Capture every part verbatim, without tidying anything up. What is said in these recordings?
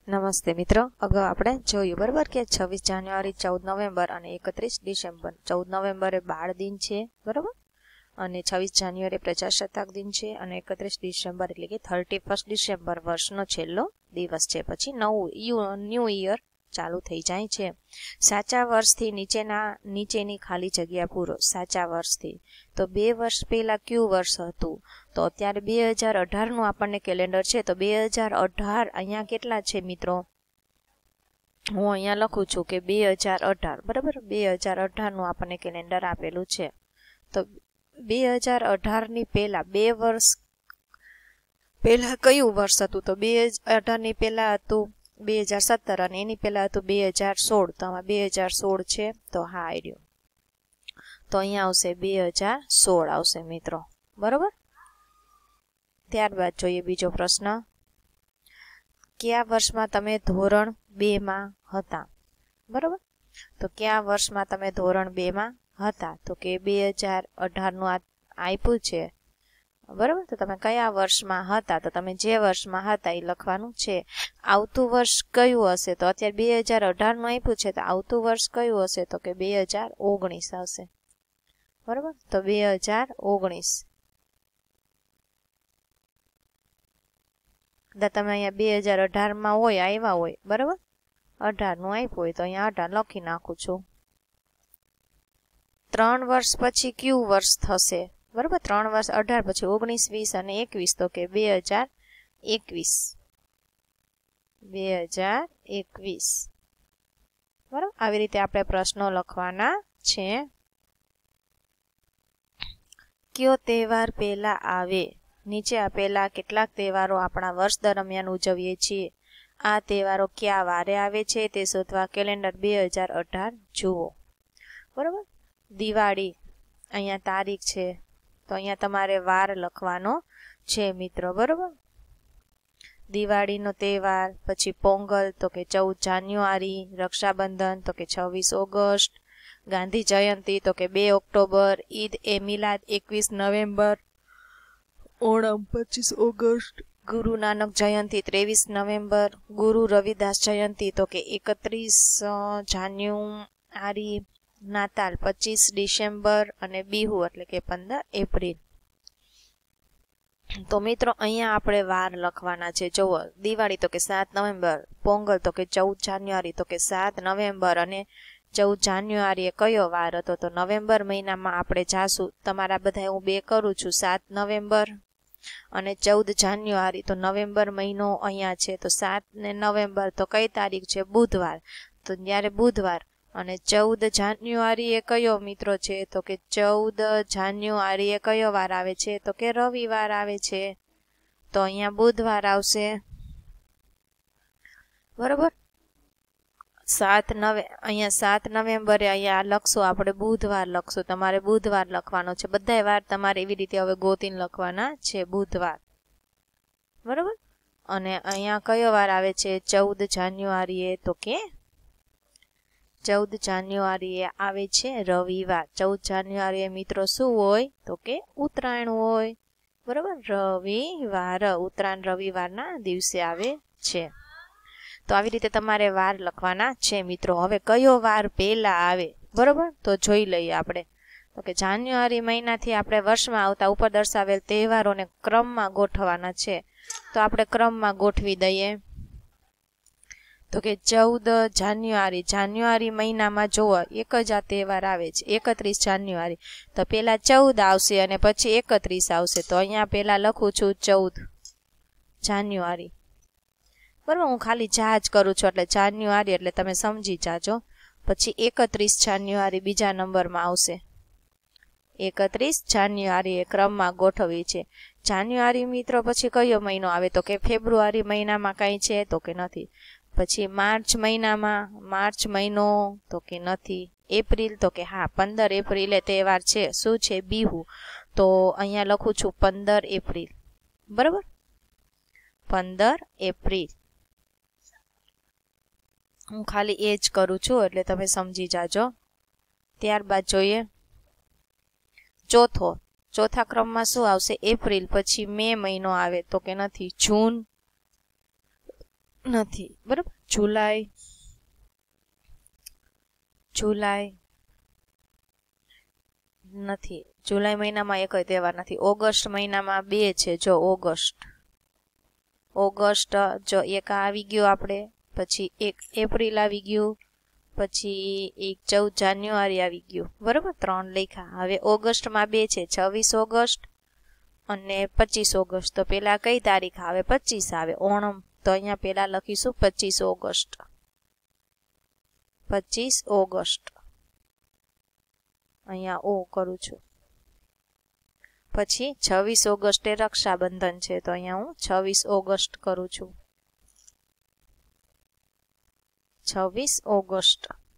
નમસ્તે મિત્રો, અગાઉ આપણે જોયું બરાબર કે છવ્વીસ જાન્યુઆરી, ચૌદ નવેમ્બર અને એકત્રીસ ડિસેમ્બર. ચૌદ નવેમ્બરે બાળ દિન છે બરાબર, અને છવ્વીસ જાન્યુઆરી પ્રજાસત્તાક દિન છે, અને એકત્રીસ ડિસેમ્બર એટલે કે થર્ટી ફર્સ્ટ ડિસેમ્બર વર્ષનો છેલ્લો દિવસ છે. પછી નવું ન્યૂ યર ચાલુ થઈ જાય છે. સાચા વર્ષથી નીચેના નીચેની ખાલી જગ્યા પૂરો. સાચા વર્ષથી તો બે વર્ષ પહેલા કયું વર્ષ હતું? તો અત્યારે બે હજાર અઢાર નું આપણને કેલેન્ડર છે. તો બે હજાર અઢાર અહીંયા કેટલા છે મિત્રો? હું અહીંયા લખું છું કે બે હજાર અઢાર બરાબર. બે હજાર અઢાર નું આપણને કેલેન્ડર આપેલું છે. તો બે હજાર અઢાર ની પહેલા બે વર્ષ પહેલા કયું વર્ષ હતું? તો બે હજાર અઢાર ની પહેલા હતું બે હજાર સત્તર, અને એની પહેલા હતું બે હજાર સોળ. તો આમાં બે હજાર સોળ છે, તો હા આઈડિયો. તો અહીંયા આવશે બે હજાર સોળ આવશે મિત્રો, બરોબર. ત્યારબાદ જોઈએ બીજો પ્રશ્ન. કયા વર્ષમાં તમે ધોરણ બે માં હતા? બરોબર. તો કયા વર્ષમાં તમે ધોરણ બે માં હતા? તો કે બે હજાર અઢાર નું આપ્યું છે બરોબર. તો તમે કયા વર્ષમાં હતા? તો તમે જે વર્ષમાં હતા એ લખવાનું છે. આવતું વર્ષ કયું હશે? તો અત્યારે બે હજાર અઢાર નું આપ્યું છે, તો આવતું વર્ષ કયું હશે? તો કે બે હજાર ઓગણીસ આવશે બરોબર. તો બે હજાર ઓગણીસ. તમે અહીંયા બે હજાર અઢાર માં હોય આવ્યા હોય બરોબર, અઢાર નું આપ્યું હોય તો અહીંયા અઢાર લખી નાખું છું. ત્રણ વર્ષ પછી કયું વર્ષ થશે? બરોબર. ત્રણ વર્ષ અઢાર પછી ઓગણીસ, વીસ અને એકવીસ. તો કે બે હજાર એકવીસ. બે હજાર એકવીસ બરોબર. આવી રીતે આપણે પ્રશ્નો લખવાના છે. કયો તહેવાર પહેલા આવે? નીચે આપેલા કેટલાક તહેવારો આપણા વર્ષ દરમિયાન ઉજવીએ છીએ. આ તહેવારો કયા વારે આવે છે તે શોધવા કેલેન્ડર બે હજાર અઢાર જુઓ. બરોબર. દિવાળી અહીંયા તારીખ છે, તો અહીંયા તમારે વાર લખવાનો છે મિત્રો, બરોબર. દિવાળીનો તહેવાર, પછી પોંગલ તો કે ચૌદ જાન્યુઆરી, રક્ષાબંધન તો કે છવ્વીસ ઓગસ્ટ, ગાંધી જયંતિ તો કે બે ઓક્ટોબર, ઈદ એ મિલાદ એકવીસ નવેમ્બર, ઓણમ પચીસ ઓગસ્ટ, ગુરુ નાનક જયંતિ ત્રેવીસ નવેમ્બર, ગુરુ રવિદાસ જયંતિ તો કે એકત્રીસ જાન્યુઆરી, નાતાલ પચીસ ડિસેમ્બર અને બિહુ એટલે કે પંદર એપ્રિલ. તો મિત્રો અહીંયા આપણે વાર લખવાના છે. જુઓ, દિવાળી તો કે સાત નવેમ્બર, પોંગલ તો કે ચૌદ જાન્યુઆરી તો કે સાત નવેમ્બર, અને ચૌદ જાન્યુઆરી એ કયો વાર હતો? તો નવેમ્બર મહિનામાં આપણે જાશું. તમારા બધા હું બે કરું છું, સાત નવેમ્બર અને ચૌદ જાન્યુઆરી. તો નવેમ્બર મહિનો અહીંયા છે, તો સાત ને નવેમ્બર તો કઈ તારીખ છે? બુધવાર. તો ત્યારે બુધવાર. અને ચૌદ જાન્યુઆરી એ કયો મિત્રો છે? તો કે ચૌદ જાન્યુઆરી એ કયો વાર આવે છે? તો કે રવિવાર આવે છે. તો અહીંયા બુધવાર આવશે બરોબર. સાત નવે અહીંયા સાત નવેમ્બરે અહીંયા લખશું આપણે, બુધવાર લખશું. તમારે બુધવાર લખવાનો છે. બધા વાર તમારે એવી રીતે હવે ગોતીને લખવાના છે, બુધવાર બરોબર. અને અહીંયા કયો વાર આવે છે? ચૌદ જાન્યુઆરી એ તો કે ચૌદ જાન્યુઆરી એ આવે છે રવિવાર. ચૌદ જાન્યુઆરી એ મિત્રો શું હોય? તો કે ઉત્તરાયણ હોય બરોબર. રવિવાર, ઉત્તરાયણ રવિવારના દિવસે આવે છે. તો આવી રીતે તમારે વાર લખવાના છે મિત્રો. હવે કયો વાર પહેલા આવે બરોબર, તો જોઈ લઈએ આપણે. તો કે જાન્યુઆરી મહિનાથી આપણે વર્ષમાં આવતા ઉપર દર્શાવેલ તહેવારોને ક્રમમાં ગોઠવવાના છે. તો આપણે ક્રમમાં ગોઠવી દઈએ. તો કે ચૌદ જાન્યુઆરી, જાન્યુઆરી મહિનામાં જોવો એક જ આ તહેવાર આવે છે, એકત્રીસ જાન્યુઆરી. તો પેલા ચૌદ આવશે અને પછી એકત્રીસ આવશે. તો અહીંયા પેલા લખું છું ચૌદ જાન્યુઆરી બરાબર. હું ખાલી જા જ કરું છું એટલે જાન્યુઆરી એટલે તમે સમજી જાજો. પછી એકત્રીસ જાન્યુઆરી બીજા નંબરમાં આવશે. એકત્રીસ જાન્યુઆરી એ ક્રમમાં ગોઠવી છે. જાન્યુઆરી મિત્રો પછી કયો મહિનો આવે? તો કે ફેબ્રુઆરી મહિનામાં કઈ છે? તો કે નથી. પછી માર્ચ મહિનામાં, માર્ચ મહિનો તો કે નથી. એપ્રિલ તો કે હા, પંદર એપ્રિલે તહેવાર છે. શું છે? બિહુ. તો અહીંયા લખું છું પંદર એપ્રિલ બરોબર. પંદર એપ્રિલ હું ખાલી એ જ કરું છું એટલે તમે સમજી જાજો. ત્યારબાદ જોઈએ ચોથો. ચોથા ક્રમમાં શું આવશે? એપ્રિલ પછી મે મહિનો આવે તો કે નથી. જૂન નથી, બરાબર. જુલાઈ જુલાઈ નથી, જુલાઈ મહિનામાં એક તહેવાર નથી. ઓગસ્ટ મહિનામાં બે છે, જો ઓગસ્ટ ઓગસ્ટ જો એક આવી ગયો આપણે, પછી એક એપ્રિલ આવી ગયું, પછી એક ચૌદ જાન્યુઆરી આવી ગયું, બરોબર. ત્રણ લખ્યા. હવે ઓગસ્ટમાં બે છે, છવ્વીસ ઓગસ્ટ અને પચીસ ઓગસ્ટ. તો પેલા કઈ તારીખ આવે? પચીસ આવે, ઓણમ. તો અહીંયા પેલા લખીશું પચીસ ઓગસ્ટ. પચીસ ઓગસ્ટ અહીંયા ઓ કરું છું. પછી છવ્વીસ ઓગસ્ટે રક્ષાબંધન છે, તો અહીંયા હું છવ્વીસ ઓગસ્ટ કરું છું. છવ્વીસ ઓગસ્ટ,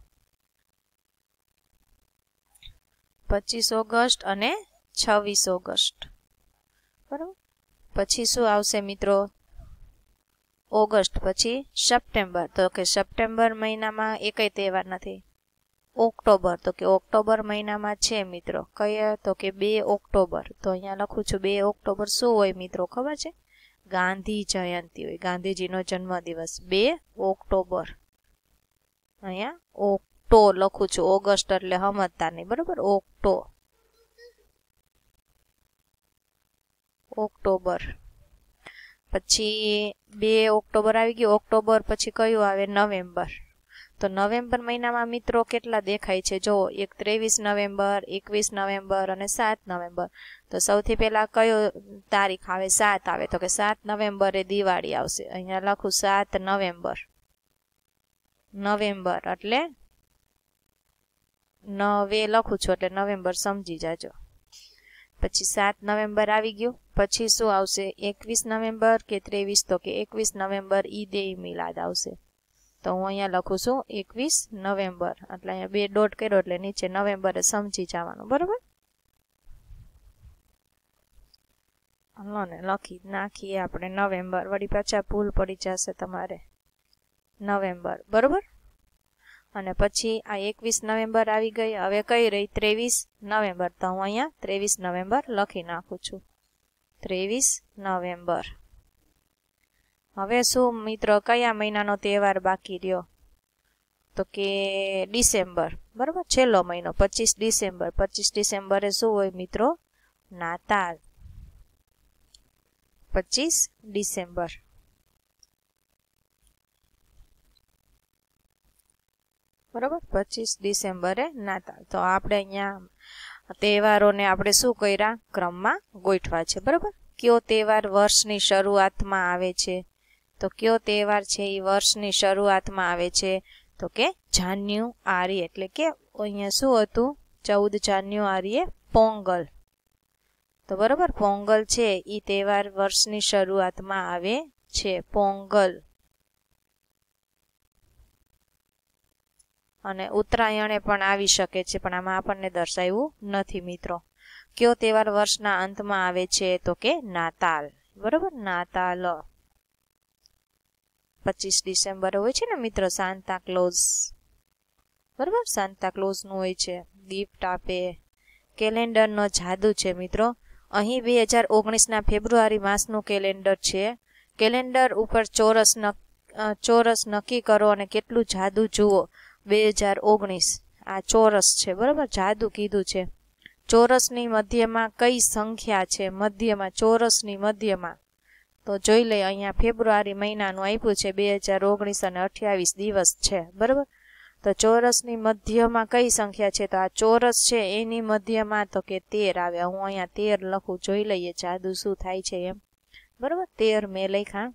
પચીસ ઓગસ્ટ અને છવ્વીસ ઓગસ્ટ, બરાબર. પછી શું આવશે મિત્રો? ઓગસ્ટ પછી સપ્ટેમ્બર. તો કે સપ્ટેમ્બર મહિનામાં એકેય તહેવાર નથી. ઓક્ટોબર, તો કે ઓક્ટોબર મહિનામાં છે મિત્રો. કયા? તો કે બે ઓક્ટોબર. તો અહીંયા લખું છું બે ઓક્ટોબર. શું હોય મિત્રો ખબર છે? ગાંધી જયંતિ હોય, ગાંધીજીનો જન્મદિવસ. બે ઓક્ટોબર. અહીંયા ઓક્ટો લખું છું, ઓગસ્ટ એટલે સમજતા નહીં, બરોબર. Octo October. પછી બે ઓક્ટોબર આવી ગયું. ઓક્ટોબર પછી કયું આવે? નવેમ્બર. તો નવેમ્બર મહિનામાં મિત્રો કેટલા દેખાય છે? જો એક ત્રેવીસ નવેમ્બર, એકવીસ નવેમ્બર અને સાત નવેમ્બર. તો સૌથી પહેલા કયો તારીખ આવે? સાત આવે. તો કે સાત નવેમ્બરે દિવાળી આવશે. અહીંયા લખું સાત નવેમ્બર. નવેમ્બર એટલે નવે લખું છું એટલે નવેમ્બર સમજી જાજો. પછી સાત નવેમ્બર આવી ગયું. પછી શું આવશે? એકવીસ નવેમ્બર કે ત્રેવીસ? તો કે એકવીસ નવેમ્બર ઈદે મિલાદ આવશે. તો હું અહીંયા લખું છું એકવીસ નવેમ્બર. એટલે અહીંયા બે ડોટ કર્યો એટલે નીચે નવેમ્બરે સમજી જવાનું, બરોબર. હલો ને લખી નાખીએ આપણે નવેમ્બર. વળી પાછા ભૂલ પડી જશે તમારે. નવેમ્બર, બરોબર. અને પછી આ એકવીસ નવેમ્બર આવી ગઈ. હવે કઈ રહી? ત્રેવીસ નવેમ્બર. તો હું અહીંયા ત્રેવીસ નવેમ્બર લખી નાખું છું. ત્રેવીસ નવેમ્બર. હવે શું મિત્રો કયા મહિનાનો તહેવાર બાકી રહ્યો? તો કે ડિસેમ્બર, બરોબર. છેલ્લો મહિનો પચીસ ડિસેમ્બર. પચીસ ડિસેમ્બરે શું હોય મિત્રો? નાતાલ. પચીસ ડિસેમ્બર, બરોબર. પચીસ ડિસેમ્બરે નાતાલ. તો આપણે અહીંયા તહેવારોને આપણે શું કર્યા? ક્રમમાં ગોઠવા છે, બરોબર. કયો તહેવાર વર્ષની શરૂઆતમાં આવે છે? તો કયો તહેવાર છે એ વર્ષની શરૂઆતમાં આવે છે? તો કે જાન્યુઆરી. એટલે કે અહીંયા શું હતું? ચૌદ જાન્યુઆરીએ પોંગલ. તો બરોબર, પોંગલ છે એ તહેવાર વર્ષની શરૂઆતમાં આવે છે. પોંગલ. અને ઉત્તરાયણે પણ આવી શકે છે, પણ આમાં આપણને દર્શાવ્યું નથી મિત્રો. કયો તહેવાર વર્ષના અંતમાં આવે છે? તો કે નાતાલ, બરોબર. નાતાલ પચીસ ડિસેમ્બર હોય છે ને મિત્રો. સાન્તા ક્લોઝ, બરોબર. સાન્તા ક્લોઝ નું હોય છે, ગિફ્ટ આપે. કેલેન્ડર નો જાદુ છે મિત્રો. અહીં બે હજાર ઓગણીસ ના ફેબ્રુઆરી માસનું કેલેન્ડર છે. કેલેન્ડર ઉપર ચોરસ ચોરસ નક્કી કરો અને કેટલું જાદુ જુઓ. બે હજાર ઓગણીસ આ ચોરસ છે, બરોબર. જાદુ કીધું છે. ચોરસની મધ્યમાં કઈ સંખ્યા છે? મધ્યમાં, ચોરસની મધ્યમાં. તો જોઈ લઈએ. અહીંયા ફેબ્રુઆરી મહિનાનું આપ્યું છે બે હજાર ઓગણીસ અને અઠ્યાવીસ દિવસ છે, બરોબર. તો ચોરસની મધ્યમાં કઈ સંખ્યા છે? તો આ ચોરસ છે એની મધ્યમાં તો કે તેર આવે. હું અહીંયા તેર લખું. જોઈ લઈએ જાદુ શું થાય છે એમ, બરોબર. તેર મેં લખ્યા.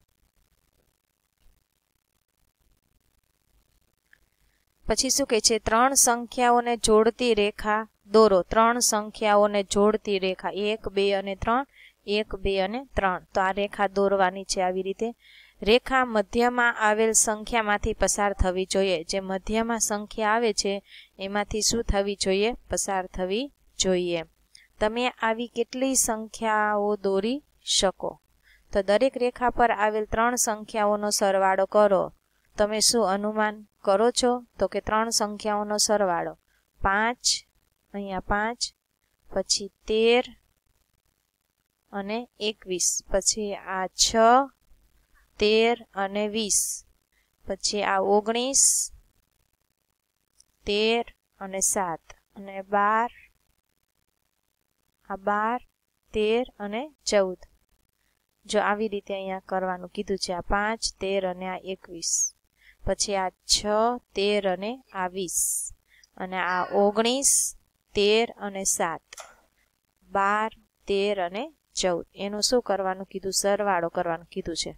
પછી શું કહે છે? ત્રણ સંખ્યાઓને જોડતી રેખા દોરો. ત્રણ સંખ્યાઓને જોડતી રેખા, એક બે અને ત્રણ, એક બે અને ત્રણ. તો આ રેખા દોરવાની છે આવી રીતે. રેખા મધ્યમાં આવેલ સંખ્યામાંથી પસાર થવી જોઈએ. જે મધ્યમાં સંખ્યા આવે છે એમાંથી શું થવી જોઈએ? પસાર થવી જોઈએ. તમે આવી કેટલી સંખ્યાઓ દોરી શકો? તો દરેક રેખા પર આવેલ ત્રણ સંખ્યાઓનો સરવાળો કરો. તમે શું અનુમાન કરો છો? તો કે ત્રણ સંખ્યાઓનો સરવાળો પાંચ, અહીંયા પાંચ, પછી તેર અને એકવીસ, પછી આ છ તેર અને વીસ, પછી આ ઓગણીસ, તેર અને સાત, અને બાર, આ બાર, તેર અને ચૌદ. જો આવી રીતે અહીંયા કરવાનું કીધું છે, આ પાંચ, તેર અને આ એકવીસ, પછી આ છ, તેર અને આ વીસ, અને આ ઓગણીસ, તેર અને સાત, બાર, તેર અને ચૌદ. એનું શું કરવાનું કીધું? સરવાળો કરવાનું કીધું છે.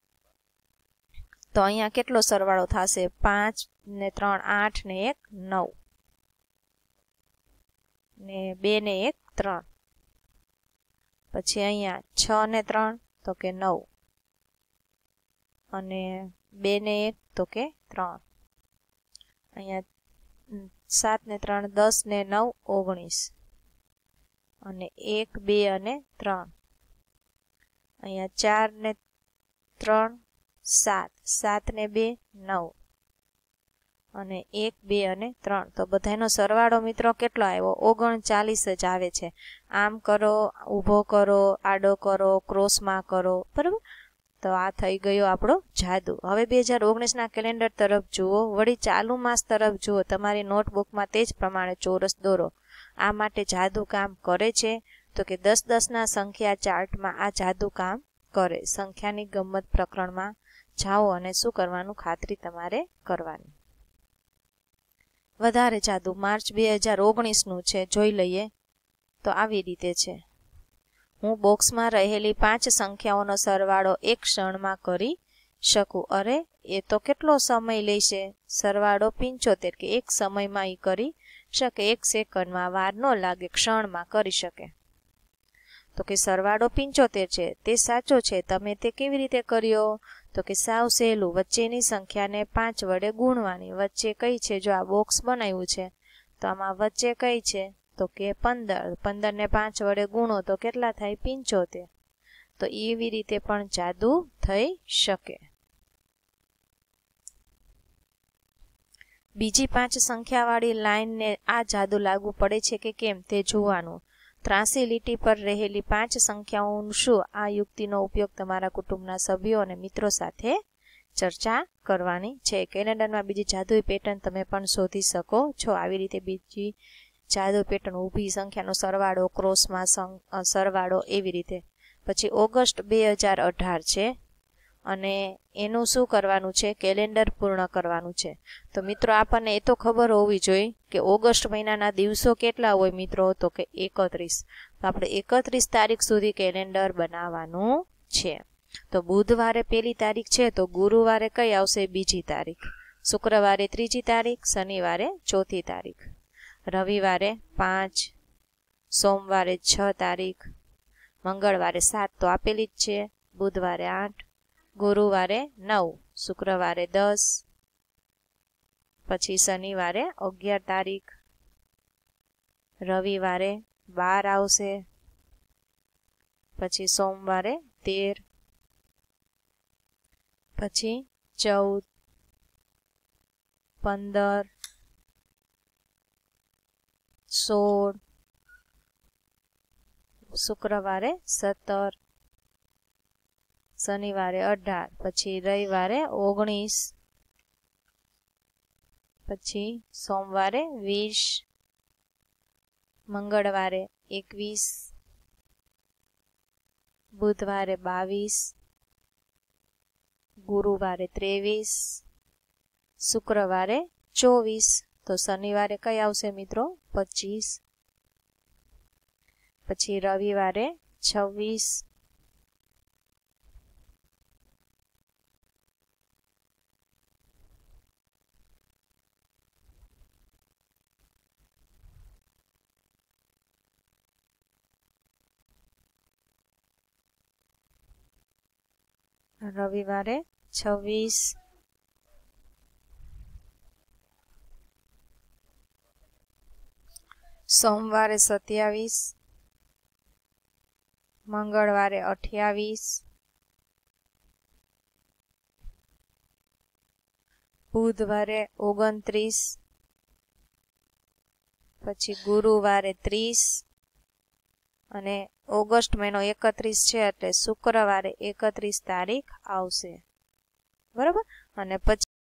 તો અહીંયા કેટલો સરવાળો થશે? પાંચ ને ત્રણ આઠ ને એક નવ, ને બે ને એક ત્રણ, પછી અહીંયા છ ને ત્રણ તો કે નવ, અને બે ને એક તો કે ત્રણ, અહીંયા સાત ને ત્રણ દસ ને નવ ઓગણીસ, અને એક બે અને ત્રણ, અહીંયા ચાર ને ત્રણ સાત, સાત ને બે નવ, અને એક બે અને ત્રણ. તો બધાનો સરવાળો મિત્રો કેટલો આવ્યો? ઓગણચાલીસ જ આવે છે. આમ કરો, ઊભો કરો, આડો કરો, ક્રોસમાં કરો, બરાબર. તો આ થઈ ગયો આપણો જાદુ. હવે બે હજાર ઓગણીસના કેલેન્ડર તરફ જુઓ, વળી ચાલુ માસ તરફ જુઓ. તમારી નોટબુકમાં તે જ પ્રમાણે ચોરસ દોરો. આ માટે જાદુ કામ કરે છે તો કે દસ દસના સંખ્યા ચાર્ટમાં આ જાદુ કામ કરે. સંખ્યાની ગમત પ્રકરણમાં જાઓ અને શું કરવાનું? ખાતરી તમારે કરવાની. વધારે જાદુ માર્ચ બે હજાર ઓગણીસનું છે, જોઈ લઈએ. તો આવી રીતે છે. હું બોક્સમાં રહેલી પાંચ સંખ્યાઓનો સરવાળો એક ક્ષણમાં કરી શકું. અરે એ તો કેટલો સમય લેશે? સરવાળો પંચોતેર, કે એક સમયમાં એ કરી શકે. એક સેકન્ડમાં, વાર ન લાગે, ક્ષણમાં કરી શકે. તો કે સરવાળો પંચોતેર છે, તે સાચો છે. તમે તે કેવી રીતે કર્યો? તો કે સાવ સહેલું, વચ્ચેની સંખ્યાને પાંચ વડે ગુણવાની. વચ્ચે કઈ છે? જો આ બોક્સ બનાવ્યું છે તો આમાં વચ્ચે કઈ છે? તો કે પંદર. પંદર ને પાંચ વડે ગુણો તો કેટલા થાય? પંચોતેર. તો એવી રીતે પણ જાદુ થઈ શકે. બીજી પાંચ સંખ્યાવાળી લાઈનને આ જાદુ લાગુ પડે છે કે કેમ તે જોવાનું. ત્રાસી લીટી પર રહેલી પાંચ સંખ્યાઓનું શું? આ યુક્તિનો ઉપયોગ તમારા કુટુંબના સભ્યો અને મિત્રો સાથે ચર્ચા કરવાની છે. કેલેન્ડરમાં બીજી જાદુઈ પેટર્ન તમે પણ શોધી શકો છો. આવી રીતે બીજી જાદુ પેટર્ન, ઊભી સંખ્યાનો સરવાળો, ક્રોસમાં સરવાળો, એવી રીતે. પછી ઓગસ્ટ બે હજાર અઢાર છે અને એનું શું કરવાનું છે? કેલેન્ડર પૂર્ણ કરવાનું છે. તો મિત્રો આપણને એ તો ખબર હોવી જોઈએ કે ઓગસ્ટ મહિનાના દિવસો કેટલા હોય મિત્રો? તો કે એકત્રીસ. તો આપણે એકત્રીસ તારીખ સુધી કેલેન્ડર બનાવવાનું છે. તો બુધવારે પહેલી તારીખ છે તો ગુરુવારે કઈ આવશે? બીજી તારીખ. શુક્રવારે ત્રીજી તારીખ, શનિવારે ચોથી તારીખ, રવિવારે પાંચ, સોમવારે છ તારીખ, મંગળવારે સાત તો આપેલી જ છે, બુધવારે આઠ, ગુરુવારે નવ, શુક્રવારે દસ, પછી શનિવારે અગિયાર તારીખ, રવિવારે બાર આવશે, પછી સોમવારે તેર, પછી ચૌદ, પંદર, સોળ, શુક્રવારે સત્તર, શનિવારે અઢાર, પછી રવિવારે ઓગણીસ, પછી સોમવારે વીસ, મંગળવારે એકવીસ, બુધવારે બાવીસ, ગુરુવારે ત્રેવીસ, શુક્રવારે ચોવીસ. તો શનિવારે કઈ આવશે મિત્રો? પચીસ, પછી રવિવારે છવ્વીસ, રવિવારે છવ્વીસ, સોમવારે સત્યાવીસ, મંગળવારે અઠ્યાવીસ, બુધવારે ઓગણત્રીસ, પછી ગુરુવારે ત્રીસ, અને ઓગસ્ટ મહિનો એકત્રીસ છે એટલે શુક્રવારે એકત્રીસ તારીખ આવશે. બરાબર. અને પછી